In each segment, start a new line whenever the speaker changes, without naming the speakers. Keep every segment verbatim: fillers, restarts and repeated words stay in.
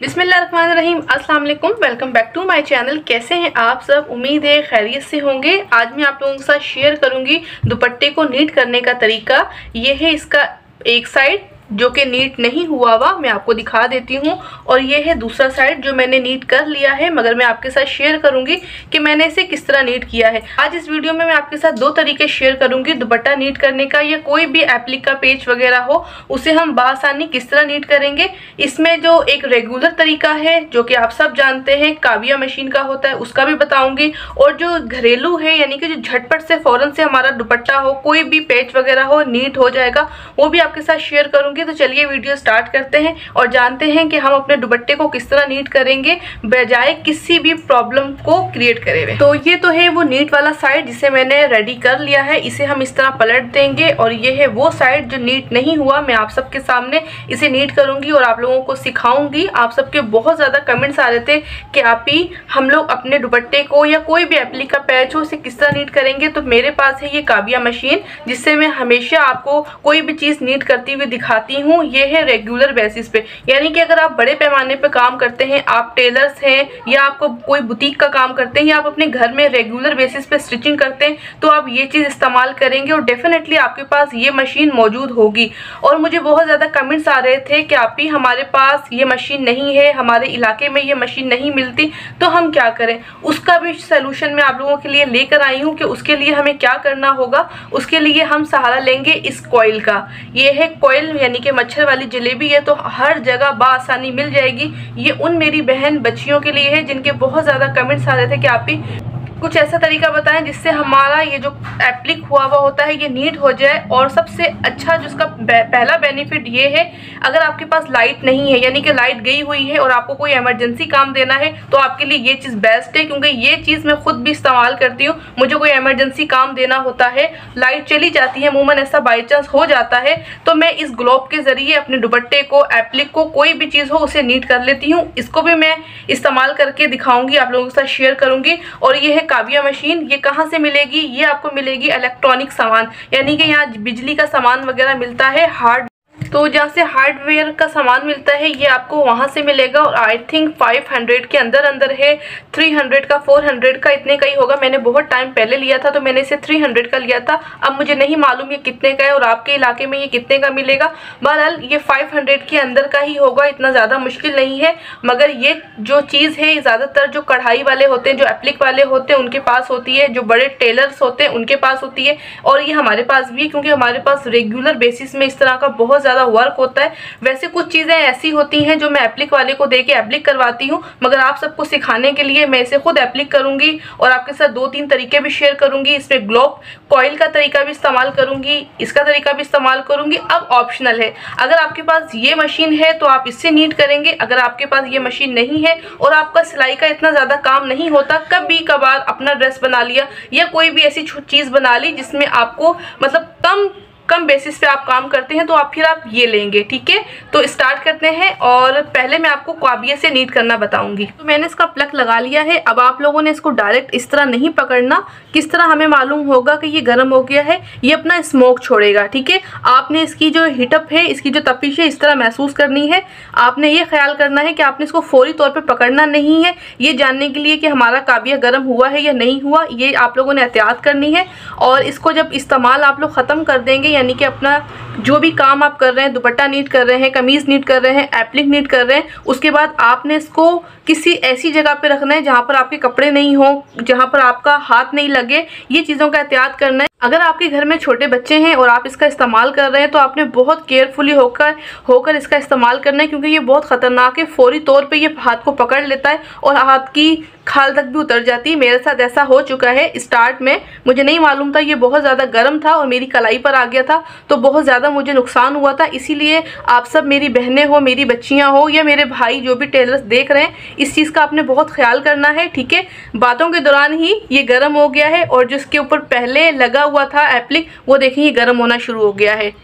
बिस्मिल्लाहिर्रहमानिर्रहीम, अस्सलाम वालेकुम। Welcome back to my channel. कैसे हैं आप सब? उम्मीद है खैरियत से होंगे। आज मैं आप लोगों के साथ शेयर करूंगी दुपट्टे को नीट करने का तरीका। ये है इसका एक साइड जो कि नीट नहीं हुआ हुआ, मैं आपको दिखा देती हूँ, और ये है दूसरा साइड जो मैंने नीट कर लिया है, मगर मैं आपके साथ शेयर करूंगी कि मैंने इसे किस तरह नीट किया है। आज इस वीडियो में मैं आपके साथ दो तरीके शेयर करूंगी दुपट्टा नीट करने का, या कोई भी एप्लिक का पेज वगैरह हो उसे हम बासानी किस तरह नीट करेंगे। इसमें जो एक रेगुलर तरीका है जो कि आप सब जानते हैं काविया मशीन का होता है, उसका भी बताऊंगी, और जो घरेलू है यानी कि जो झटपट से फौरन से हमारा दुपट्टा हो, कोई भी पेज वगैरह हो नीट हो जाएगा, वो भी आपके साथ शेयर करूंगी। तो चलिए वीडियो स्टार्ट करते हैं और जानते हैं कि हम अपने दुपट्टे को किस तरह नीट करेंगे बजाय किसी भी प्रॉब्लम को क्रिएट करे हुए। तो ये तो है वो नीट वाला साइड जिसे मैंने रेडी कर लिया है, इसे हम इस तरह पलट देंगे, और ये है वो साइड जो नीट नहीं हुआ। मैं आप सबके सामने इसे नीट करूंगी और आप लोगों को सिखाऊंगी। आप सबके बहुत ज्यादा कमेंट्स आ रहे थे कि आप ही हम लोग अपने दुपट्टे को या कोई भी एप्लिक का पैच हो उसे किस तरह नीट करेंगे। तो मेरे पास है ये काविया मशीन जिससे मैं हमेशा आपको कोई भी चीज नीट करती हुई दिखाती हूँ। ये है रेगुलर बेसिस पे, यानी कि अगर आप बड़े पैमाने पे काम करते हैं, आप टेलर्स हैं या आपको कोई बुटीक का काम करते हैं या आप अपने घर में रेगुलर बेसिस पे स्टिचिंग करते हैं, तो आप ये चीज इस्तेमाल करेंगे और डेफिनेटली आपके पास ये मशीन मौजूद होगी। और मुझे बहुत ज्यादा कमेंट्स आ रहे थे कि आप ही हमारे पास ये मशीन नहीं है, हमारे इलाके में ये मशीन नहीं मिलती, तो हम क्या करें। उसका भी सोल्यूशन मैं आप लोगों के लिए लेकर आई हूँ कि उसके लिए हमें क्या करना होगा। उसके लिए हम सहारा लेंगे इस कॉइल का। ये है कॉइल यानी कि मच्छर वाली जलेबी है, तो हर जगह बाआसानी मिल जाएगी। ये उन मेरी बहन बच्चियों के लिए है जिनके बहुत ज़्यादा कमेंट्स आ रहे थे कि आप ही कुछ ऐसा तरीका बताएं जिससे हमारा ये जो एप्लिक हुआ हुआ होता है ये नीट हो जाए। और सबसे अच्छा जो उसका पहला बेनिफिट ये है, अगर आपके पास लाइट नहीं है यानी कि लाइट गई हुई है और आपको कोई इमरजेंसी काम देना है, तो आपके लिए ये चीज़ बेस्ट है, क्योंकि ये चीज़ मैं खुद भी इस्तेमाल करती हूँ। मुझे कोई इमरजेंसी काम देना होता है, लाइट चली जाती है, अमूमन ऐसा बाई चांस हो जाता है, तो मैं इस ग्लोब के ज़रिए अपने दुपट्टे को, एप्लिक को, कोई भी चीज़ हो उसे नीट कर लेती हूँ। इसको भी मैं इस्तेमाल करके दिखाऊंगी, आप लोगों के साथ शेयर करूँगी। और ये है काविया मशीन। ये कहाँ से मिलेगी? ये आपको मिलेगी इलेक्ट्रॉनिक सामान, यानी कि यहाँ बिजली का सामान वगैरह मिलता है, हार्ड तो जहाँ से हार्डवेयर का सामान मिलता है ये आपको वहाँ से मिलेगा। और आई थिंक फाइव हंड्रेड के अंदर अंदर है, थ्री हंड्रेड का, फोर हंड्रेड का, इतने का ही होगा। मैंने बहुत टाइम पहले लिया था तो मैंने इसे थ्री हंड्रेड का लिया था। अब मुझे नहीं मालूम ये कितने का है और आपके इलाके में ये कितने का मिलेगा। बहरहाल ये फाइव हंड्रेड के अंदर का ही होगा, इतना ज़्यादा मुश्किल नहीं है। मगर ये जो चीज़ है ज़्यादातर जो कढ़ाई वाले होते हैं, जो एप्लिक वाले होते हैं, उनके पास होती है, जो बड़े टेलर्स होते हैं उनके पास होती है, और ये हमारे पास भी, क्योंकि हमारे पास रेगुलर बेसिस में इस तरह का बहुत ज़्यादा वर्क होता है। वैसे कुछ चीजें ऐसी होती हैं जो मैं एप्लिक वाले को देके एप्लिक करवाती हूँ, मगर आप सबको सिखाने के लिए मैं इसे खुद एप्लिक करूंगी और आपके साथ दो तीन तरीके भी शेयर करूंगी। इसमें ग्लोब कॉइल का तरीका भी इस्तेमाल करूंगी, इसका तरीका भी इस्तेमाल करूंगी। अब ऑप्शनल है, अगर आपके पास ये मशीन है तो आप इससे नीट करेंगे। अगर आपके पास ये मशीन नहीं है और आपका सिलाई का इतना ज्यादा काम नहीं होता, कभी कभार अपना ड्रेस बना लिया या कोई भी ऐसी चीज बना ली जिसमें आपको मतलब कम कम बेसिस पे आप काम करते हैं, तो आप फिर आप ये लेंगे। ठीक है, तो स्टार्ट करते हैं। और पहले मैं आपको काविया से नीट करना बताऊंगी। तो मैंने इसका प्लग लगा लिया है। अब आप लोगों ने इसको डायरेक्ट इस तरह नहीं पकड़ना। किस तरह हमें मालूम होगा कि ये गर्म हो गया है? ये अपना स्मोक छोड़ेगा। ठीक है, आपने इसकी जो हीटअप है, इसकी जो तपिश है, इस तरह महसूस करनी है। आपने ये ख्याल करना है कि आपने इसको फौरी तौर पर पकड़ना नहीं है, ये जानने के लिए कि हमारा काविया गर्म हुआ है या नहीं हुआ। ये आप लोगों ने एहतियात करनी है। और इसको जब इस्तेमाल आप लोग ख़त्म कर देंगे, यानी कि अपना जो भी काम आप कर रहे हैं, दुपट्टा नीट कर रहे हैं, कमीज नीट कर रहे हैं, एप्लिक नीट कर रहे हैं, उसके बाद आपने इसको किसी ऐसी जगह पे रखना है जहाँ पर आपके कपड़े नहीं हो, जहाँ पर आपका हाथ नहीं लगे। ये चीज़ों का एहतियात करना है। अगर आपके घर में छोटे बच्चे हैं और आप इसका इस्तेमाल कर रहे हैं, तो आपने बहुत केयरफुली होकर होकर इसका इस्तेमाल करना है, क्योंकि ये बहुत ख़तरनाक है। फौरी तौर पे ये हाथ को पकड़ लेता है और हाथ की खाल तक भी उतर जाती है। मेरे साथ ऐसा हो चुका है। स्टार्ट में मुझे नहीं मालूम था, ये बहुत ज़्यादा गर्म था और मेरी कलाई पर आ गया था, तो बहुत ज़्यादा मुझे नुकसान हुआ था। इसीलिए आप सब, मेरी बहनें हो, मेरी बच्चियाँ हो या मेरे भाई जो भी टेलर्स देख रहे हैं, इस चीज़ का आपने बहुत ख्याल करना है। ठीक है, बातों के दौरान ही ये गर्म हो गया है और जिसके ऊपर पहले लगा हुआ था एप्लिक, वो देखिए ये गर्म होना शुरू हो गया है।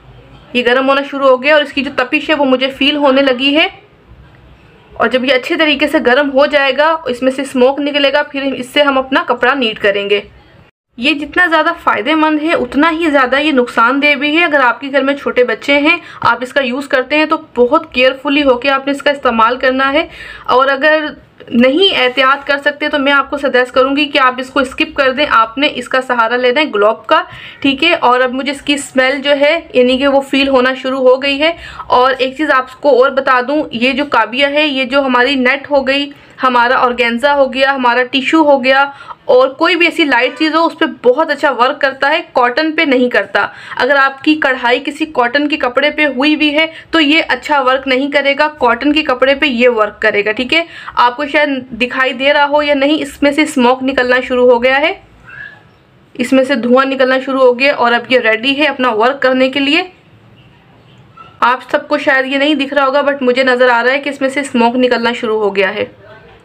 ये गर्म होना शुरू हो गया और इसकी जो तपिश है वो मुझे फील होने लगी है। और जब ये अच्छे तरीके से गर्म हो जाएगा, इसमें से स्मोक निकलेगा, फिर इससे हम अपना कपड़ा नीट करेंगे। ये जितना ज़्यादा फ़ायदेमंद है उतना ही ज़्यादा ये नुकसानदेह भी है। अगर आपके घर में छोटे बच्चे हैं, आप इसका यूज़ करते हैं तो बहुत केयरफुली होकर आपने इसका इस्तेमाल करना है। और अगर नहीं एहतियात कर सकते तो मैं आपको सजेस्ट करूंगी कि आप इसको स्किप कर दें। आपने इसका सहारा लेना है ग्लोब का, ठीक है। और अब मुझे इसकी स्मेल जो है यानी कि वो फील होना शुरू हो गई है। और एक चीज़ आपको और बता दूं, ये जो काबिया है, ये जो हमारी नेट हो गई, हमारा ऑर्गेन्जा हो गया, हमारा टिश्यू हो गया, और कोई भी ऐसी लाइट चीज़ हो उस पर बहुत अच्छा वर्क करता है, कॉटन पे नहीं करता। अगर आपकी कढ़ाई किसी कॉटन के कपड़े पे हुई भी है तो ये अच्छा वर्क नहीं करेगा, कॉटन के कपड़े पे ये वर्क करेगा, ठीक है। आपको शायद दिखाई दे रहा हो या नहीं, इसमें से स्मोक निकलना शुरू हो गया है, इसमें से धुआं निकलना शुरू हो गया और अब ये रेडी है अपना वर्क करने के लिए। आप सबको शायद ये नहीं दिख रहा होगा बट मुझे नज़र आ रहा है कि इसमें से स्मोक निकलना शुरू हो गया है।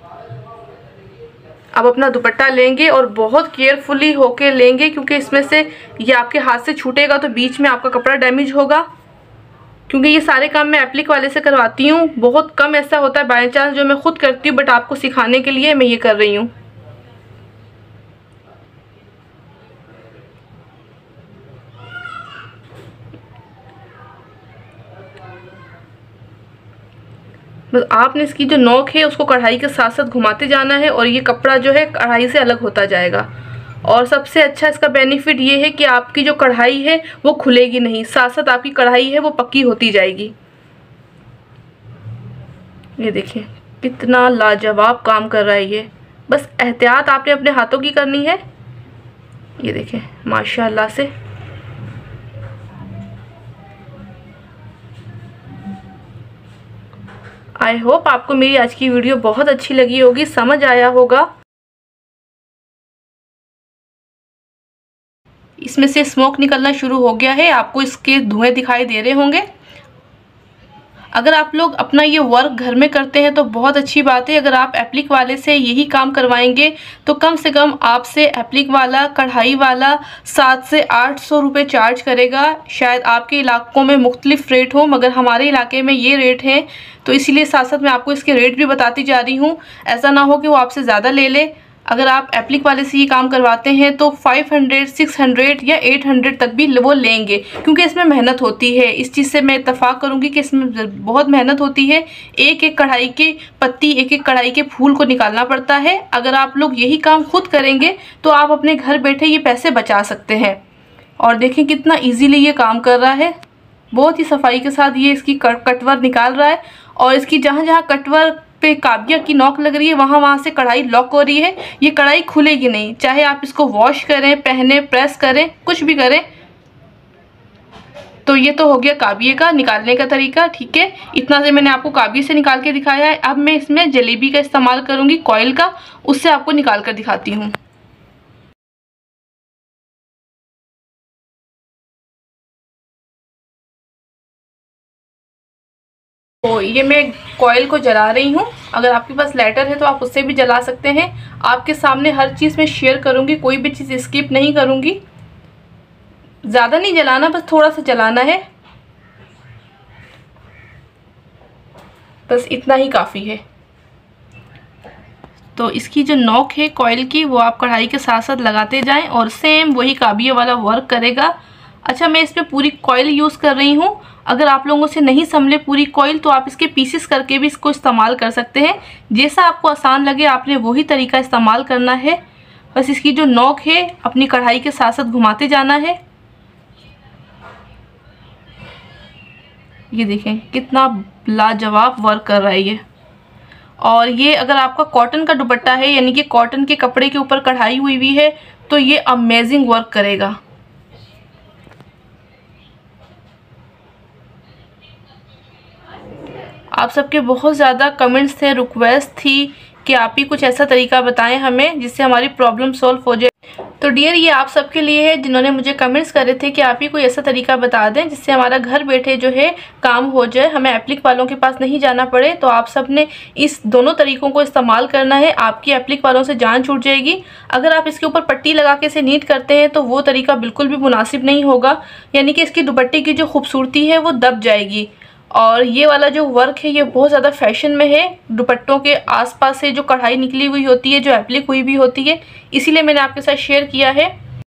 अब अपना दुपट्टा लेंगे और बहुत केयरफुली होके लेंगे, क्योंकि इसमें से ये आपके हाथ से छूटेगा तो बीच में आपका कपड़ा डैमेज होगा। क्योंकि ये सारे काम मैं एप्लिक वाले से करवाती हूँ, बहुत कम ऐसा होता है बाय चांस जो मैं खुद करती हूँ, बट आपको सिखाने के लिए मैं ये कर रही हूँ। बस आपने इसकी जो नोक है उसको कढ़ाई के साथ साथ घुमाते जाना है और ये कपड़ा जो है कढ़ाई से अलग होता जाएगा। और सबसे अच्छा इसका बेनिफिट ये है कि आपकी जो कढ़ाई है वो खुलेगी नहीं, साथ साथ आपकी कढ़ाई है वो पक्की होती जाएगी। ये देखिए कितना लाजवाब काम कर रहा है ये। बस एहतियात आपने अपने हाथों की करनी है। ये देखिए माशाल्लाह से। आई होप आपको मेरी आज की वीडियो बहुत अच्छी लगी होगी, समझ आया होगा। इसमें से स्मोक निकलना शुरू हो गया है, आपको इसके धुएं दिखाई दे रहे होंगे। अगर आप लोग अपना ये वर्क घर में करते हैं तो बहुत अच्छी बात है। अगर आप एप्लिक वाले से यही काम करवाएंगे तो कम से कम आपसे एप्लिक वाला कढ़ाई वाला सात से आठ सौ रुपये चार्ज करेगा। शायद आपके इलाकों में मुख्तलिफ रेट हो, मगर हमारे इलाके में ये रेट हैं, तो इसीलिए साथ साथ मैं आपको इसके रेट भी बताती जा रही हूँ। ऐसा ना हो कि वो आपसे ज़्यादा ले ले। अगर आप एप्लिक वाले से ये काम करवाते हैं तो पाँच सौ, छह सौ या आठ सौ तक भी वो लेंगे, क्योंकि इसमें मेहनत होती है। इस चीज़ से मैं इत्तेफाक करूँगी कि इसमें बहुत मेहनत होती है। एक एक कढ़ाई की पत्ती, एक एक कढ़ाई के फूल को निकालना पड़ता है। अगर आप लोग यही काम खुद करेंगे तो आप अपने घर बैठे ये पैसे बचा सकते हैं। और देखें कितना ईजीली ये काम कर रहा है, बहुत ही सफाई के साथ ये इसकी कटवर निकाल रहा है। और इसकी जहाँ जहाँ कटवर पे काबिया की नोक लग रही है वहाँ वहाँ से कढ़ाई लॉक हो रही है। ये कढ़ाई खुलेगी नहीं, चाहे आप इसको वॉश करें, पहने, प्रेस करें, कुछ भी करें। तो ये तो हो गया काबिये का निकालने का तरीका, ठीक है। इतना से मैंने आपको काबिये से निकाल के दिखाया है। अब मैं इसमें जलेबी का इस्तेमाल करूँगी, कॉइल का, उससे आपको निकाल कर दिखाती हूँ। तो ये मैं कॉइल को जला रही हूँ। अगर आपके पास लाइटर है तो आप उससे भी जला सकते हैं। आपके सामने हर चीज़ मैं शेयर करूँगी, कोई भी चीज़ स्किप नहीं करूँगी। ज़्यादा नहीं जलाना, बस थोड़ा सा जलाना है, बस इतना ही काफ़ी है। तो इसकी जो नोक है कॉइल की वो आप कढ़ाई के साथ साथ लगाते जाएं और सेम वही काबिये वाला वर्क करेगा। अच्छा, मैं इस पर पूरी कॉइल यूज़ कर रही हूँ। अगर आप लोगों से नहीं संभले पूरी कॉइल तो आप इसके पीसेस करके भी इसको इस्तेमाल कर सकते हैं। जैसा आपको आसान लगे आपने वही तरीका इस्तेमाल करना है। बस इसकी जो नोक है अपनी कढ़ाई के साथ साथ घुमाते जाना है। ये देखें कितना लाजवाब वर्क कर रहा है ये। और ये अगर आपका कॉटन का दुपट्टा है, यानी कि कॉटन के कपड़े के ऊपर कढ़ाई हुई हुई है, तो ये अमेजिंग वर्क करेगा। आप सबके बहुत ज़्यादा कमेंट्स थे, रिक्वेस्ट थी कि आप ही कुछ ऐसा तरीका बताएं हमें जिससे हमारी प्रॉब्लम सॉल्व हो जाए। तो डियर, ये आप सबके लिए है जिन्होंने मुझे कमेंट्स करे थे कि आप ही कोई ऐसा तरीका बता दें जिससे हमारा घर बैठे जो है काम हो जाए, हमें एप्लिक वालों के पास नहीं जाना पड़े। तो आप सब ने इस दोनों तरीकों को इस्तेमाल करना है, आपकी एप्लिक वालों से जान छूट जाएगी। अगर आप इसके ऊपर पट्टी लगा के इसे नीट करते हैं तो वो तरीका बिल्कुल भी मुनासिब नहीं होगा, यानी कि इसकी दुपट्टे की जो खूबसूरती है वो दब जाएगी। और ये वाला जो वर्क है ये बहुत ज़्यादा फैशन में है। दुपट्टों के आसपास से जो कढ़ाई निकली हुई होती है, जो एप्लिक हुई भी होती है, इसीलिए मैंने आपके साथ शेयर किया है।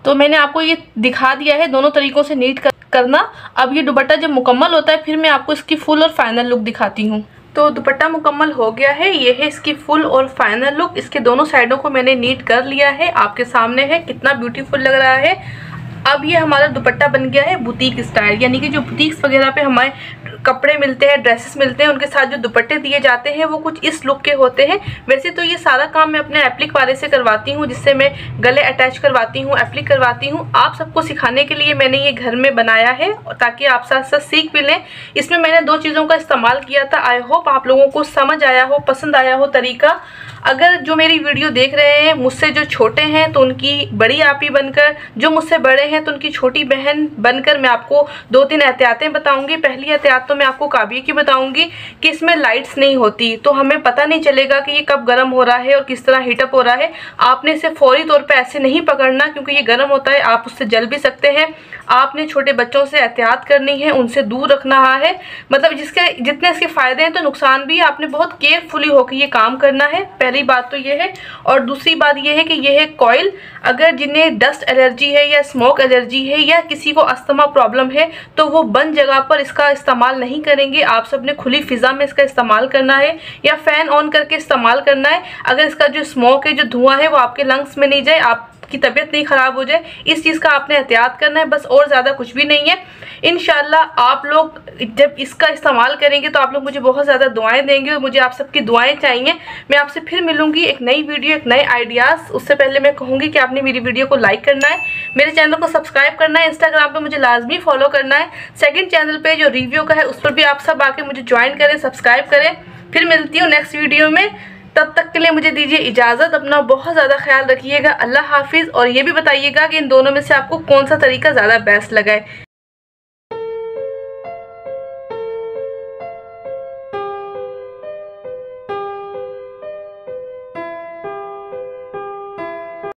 तो मैंने आपको ये दिखा दिया है दोनों तरीकों से नीट कर, करना। अब ये दुपट्टा जब मुकम्मल होता है फिर मैं आपको इसकी फुल और फाइनल लुक दिखाती हूँ। तो दुपट्टा मुकम्मल हो गया है, ये है इसकी फुल और फाइनल लुक। इसके दोनों साइडों को मैंने नीट कर लिया है, आपके सामने है, कितना ब्यूटीफुल लग रहा है। अब ये हमारा दुपट्टा बन गया है बुटीक स्टाइल, यानी कि जो बुटीक्स वगैरह पे हमारे कपड़े मिलते हैं, ड्रेसेस मिलते हैं, उनके साथ जो दुपट्टे दिए जाते हैं वो कुछ इस लुक के होते हैं। वैसे तो ये सारा काम मैं अपने एप्लिक वाले से करवाती हूँ, जिससे मैं गले अटैच करवाती हूँ, एप्लिक करवाती हूँ। आप सबको सिखाने के लिए मैंने ये घर में बनाया है ताकि आप साथ साथ सीख भी लें। इसमें मैंने दो चीज़ों का इस्तेमाल किया था। आई होप आप लोगों को समझ आया हो, पसंद आया हो तरीका। अगर जो मेरी वीडियो देख रहे हैं मुझसे जो छोटे हैं तो उनकी बड़ी आपी बनकर, जो मुझसे बड़े हैं तो उनकी छोटी बहन बनकर मैं आपको दो तीन एहतियातें बताऊंगी। पहली एहतियात तो मैं आपको काबिये की बताऊंगी कि इसमें लाइट्स नहीं होती, तो हमें पता नहीं चलेगा कि ये कब गर्म हो रहा है और किस तरह हीटअप हो रहा है। आपने इसे फौरी तौर पे ऐसे नहीं पकड़ना, क्योंकि ये गर्म होता है, आप उससे जल भी सकते हैं। आपने छोटे बच्चों से एहतियात करनी है, उनसे दूर रखना है। मतलब जिसके जितने इसके फ़ायदे हैं तो नुकसान भी, आपने बहुत केयरफुली होकर ये काम करना है। पहली बात तो ये है। और दूसरी बात ये है कि ये है कॉइल। अगर जिन्हें डस्ट एलर्जी है या स्मोक एलर्जी है या किसी को अस्थमा प्रॉब्लम है तो वो बंद जगह पर इसका इस्तेमाल नहीं करेंगे। आप सबने खुली फिज़ा में इसका इस्तेमाल करना है या फ़ैन ऑन करके इस्तेमाल करना है। अगर इसका जो स्मोक है, जो धुआं है, वो आपके लंग्स में नहीं जाए, आप की तबीयत नहीं ख़राब हो जाए, इस चीज़ का आपने एहतियात करना है, बस। और ज़्यादा कुछ भी नहीं है। इंशाल्लाह आप लोग जब इसका इस्तेमाल करेंगे तो आप लोग मुझे बहुत ज़्यादा दुआएं देंगे और मुझे आप सबकी दुआएं चाहिए। मैं आपसे फिर मिलूंगी एक नई वीडियो, एक नए आइडियाज़। उससे पहले मैं कहूँगी कि आपने मेरी वीडियो को लाइक करना है, मेरे चैनल को सब्सक्राइब करना है, इंस्टाग्राम पर मुझे लाजमी फॉलो करना है। सेकेंड चैनल पर जो रिव्यू का है उस पर भी आप सब आके मुझे ज्वाइन करें, सब्सक्राइब करें। फिर मिलती हूँ नेक्स्ट वीडियो में, तब तक के लिए मुझे दीजिए इजाज़त। अपना बहुत ज़्यादा ख्याल रखिएगा। अल्लाह हाफिज़। और ये भी बताइएगा कि इन दोनों में से आपको कौन सा तरीका ज़्यादा बेस्ट लगा है।